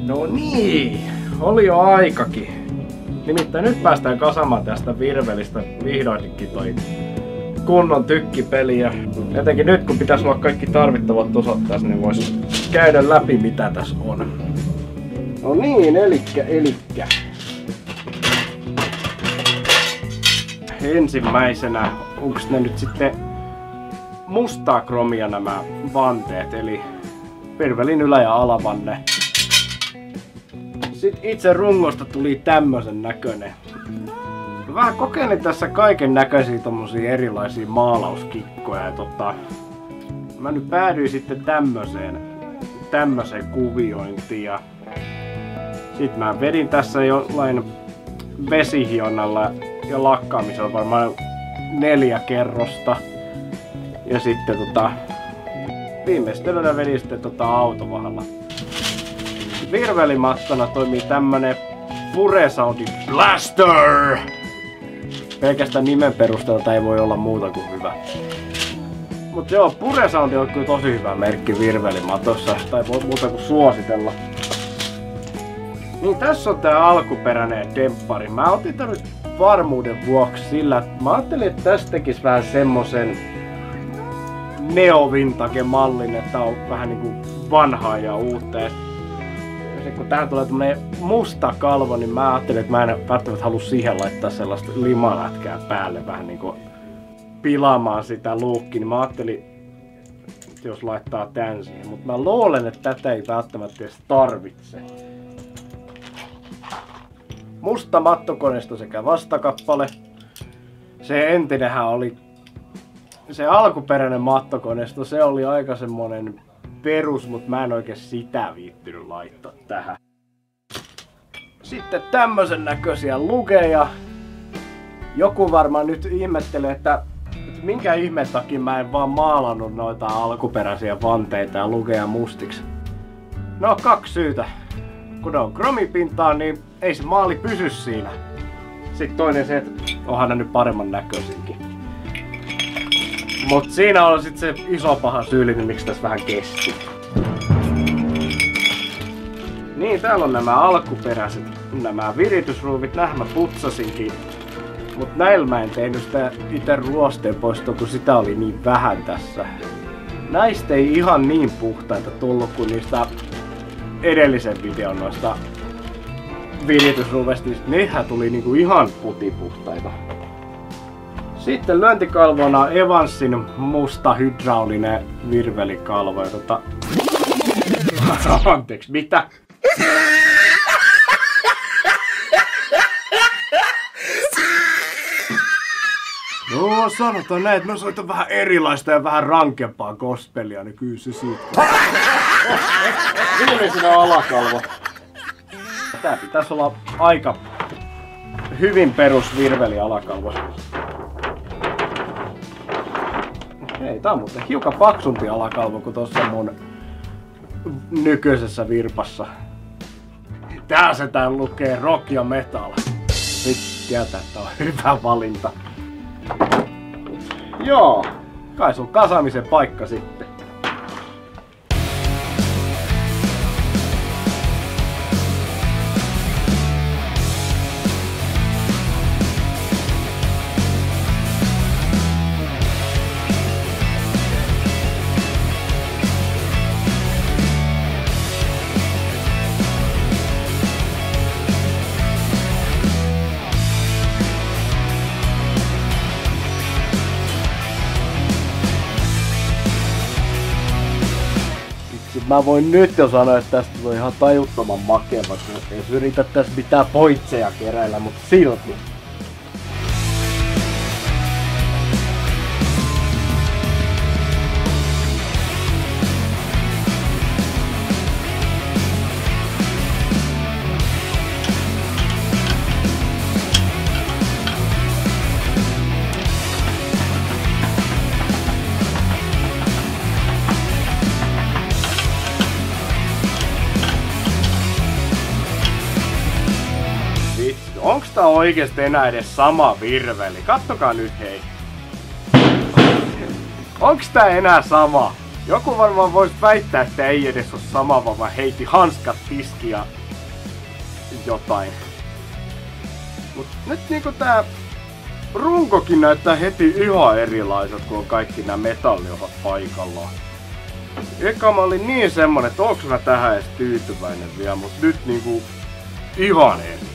No niin, oli jo aikakin. Nimittäin nyt päästään kasaamaan tästä virvelistä vihdoinkin toi kunnon tykkipeli. Ja etenkin nyt kun pitäisi olla kaikki tarvittavat osat tässä, niin vois käydä läpi mitä tässä on. No niin, elikkä. Ensimmäisenä, onks ne nyt sitten mustaa kromia nämä vanteet, eli virvelin ylä- ja alavanne. Sitten itse rungosta tuli tämmösen näköinen. Vähän kokeilin tässä kaiken näköisiä tommosia erilaisia maalauskikkoja ja mä nyt päädyin sitten tämmöseen kuviointiin ja sit mä vedin tässä jollain vesihionalla ja lakkaamisella varmaan 4 kerrosta ja sitten viimeistelyllä vedin sitten autovahalla. Virvelimattona toimii tämmönen Pure-Soundin Blaster! Pelkästään nimen perusteelta ei voi olla muuta kuin hyvä. Mut joo, Pure-Sound on kyllä tosi hyvä merkki virvelimatossa, tai voi muuta kuin suositella. Niin tässä on tää alkuperäinen demppari. Mä otin tän nyt varmuuden vuoksi sillä, että mä ajattelin, että tästä tekis vähän semmosen neo-vintage-mallin, että on vähän niinku vanhaa ja uutta. Ja kun tähän tulee tämmönen musta kalvo, niin mä ajattelin, että mä en välttämättä halua siihen laittaa sellaista limalätkää päälle vähän niinku pilaamaan sitä luukkia, niin mä ajattelin, että jos laittaa tän siihen, mutta mä luulen, että tätä ei välttämättä edes tarvitse. Musta mattokoneisto sekä vastakappale. Se entinenhän oli, se alkuperäinen mattokoneisto, se oli aika semmonen perus, mutta mä en oikein sitä viittynyt laittaa tähän. Sitten tämmösen näköisiä lukeja. Joku varmaan nyt ihmettelee, että minkä ihmeen takia mä en vaan maalannut noita alkuperäisiä vanteita ja lukeja mustiksi. No 2 syytä. Kun ne on kromipintaa, niin ei se maali pysy siinä. Sitten toinen se, että onhan ne nyt paremman näköisinkin. Mut siinä on sit se iso paha syyli, niin miksi tässä vähän kesti. Niin, täällä on nämä alkuperäiset, nämä viritysruuvit, nähdä mä putsasinkin. Mut näillä mä en tehnyt sitä ite ruosteen poistoa, kun sitä oli niin vähän tässä. Näistä ei ihan niin puhtaita tullut kuin niistä edellisen videon noista viritysruuvesta. Nehän tuli niinku ihan putipuhtaita. Sitten lyöntikalvona Evansin musta hydraulinen virvelikalvo. Anteeksi, mitä? No sanotaan näin, että mä soitan vähän erilaista ja vähän rankempaa gospelia, niin kyllä se siitä. Viimeisenä alakalvo. Tää pitäisi olla aika hyvin perus virveli alakalvo. Hei, tää on muuten hiukan paksumpi alakalvo kuin tossa mun nykyisessä virpassa. Tää se tää lukee rock ja metal. Nyt tietää, että on hyvä valinta. Joo, kai sun kasaamisen paikka sitten. Mä voin nyt jo sanoa, että tästä tulee ihan tajuttoman makea, vaikka jos yrität tässä mitään pointseja keräillä, mutta silti. Onks tää oikeesti enää edes sama virveli? Kattokaa nyt hei. Onks tää enää sama? Joku varmaan voisi väittää, että ei edes ole sama, vaan heitti hanskat tiskiin ja jotain. Mut nyt niinku tää runkokin näyttää heti ihan erilaiset, kun on kaikki nämä metalliosat paikallaan. Eka mä olin niin semmonen, että onks mä tähän edes tyytyväinen vielä, mut nyt niinku ihan eri.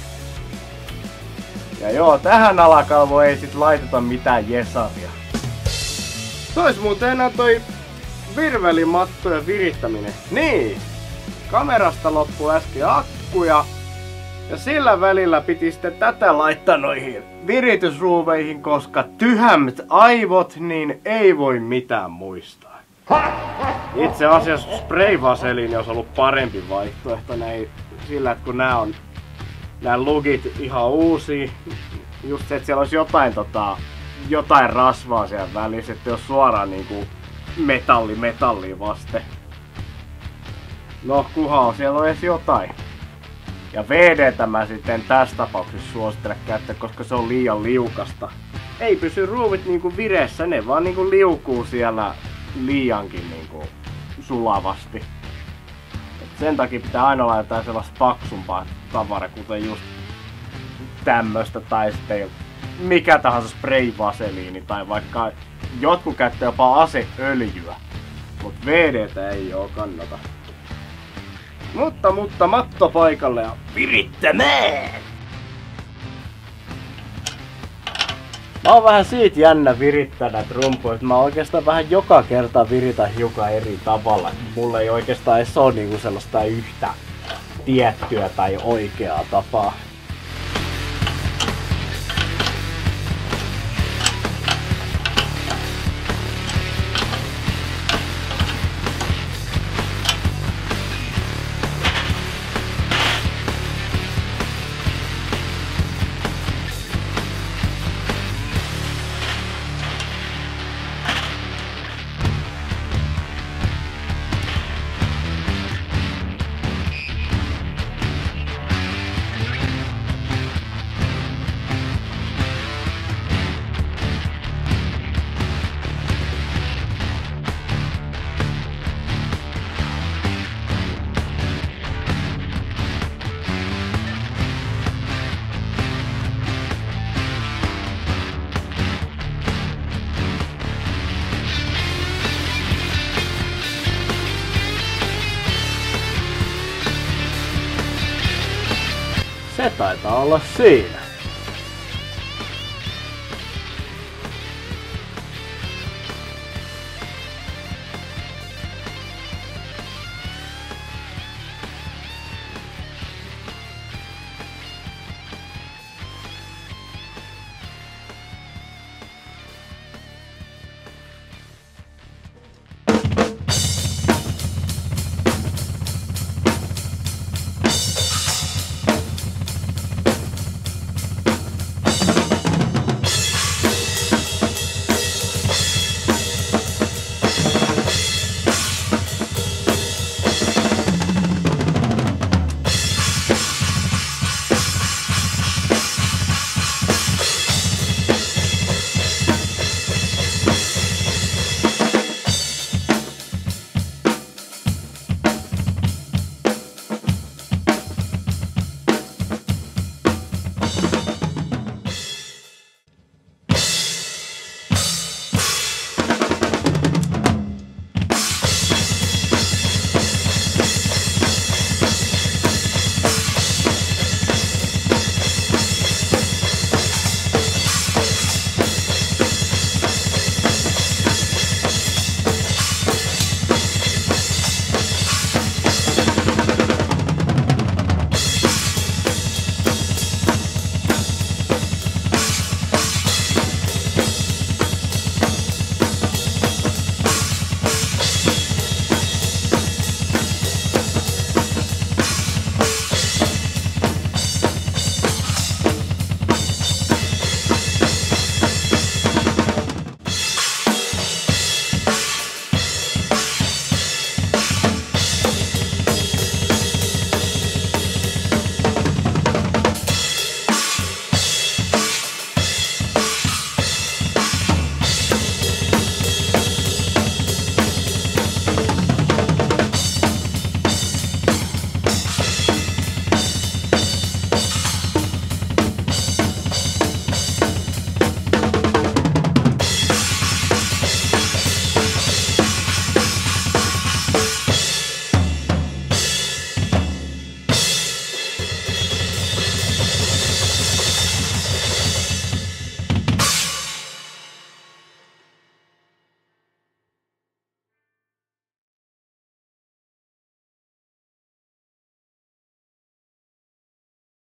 Ja joo, tähän alakalvoon ei sit laiteta mitään jesaria. Tois muuten enää toi virvelimatto ja virittäminen. Niin! Kamerasta loppui äsken akku ja sillä välillä piti sitten tätä laittaa noihin viritysruuveihin, koska tyhmät aivot niin ei voi mitään muistaa. Itse asiassa spray-vaseliini olisi ollut parempi vaihtoehto näin, sillä, että kun nää lugit ihan uusia, just se, että siellä olisi jotain rasvaa siellä välissä, että jos suoraan niinku metallia vasten. No kuhaa, siellä on edes jotain. Ja VD:tä mä sitten tässä tapauksessa suosittelen käyttää, koska se on liian liukasta. Ei pysy ruuvit niinku vireessä, ne vaan niinku liukuu siellä liiankin niinku sulavasti. Et sen takia pitää aina laittaa sellaista paksumpaa tavaraa, kuten just tämmöstä tai sitten mikä tahansa spray-vaseliini tai vaikka jotkut käyttää jopa aseöljyä. Mut VD:tä ei oo kannata. Mutta matto paikalle ja virittämään! Mä oon vähän siitä jännä virittää näitä rumpuja, että mä oikeastaan vähän joka kerta viritän hiukan eri tavalla. Mulla ei oikeastaan edes oo niinku sellaista yhtä tiettyä tai oikeaa tapaa. Se taitaa olla siinä.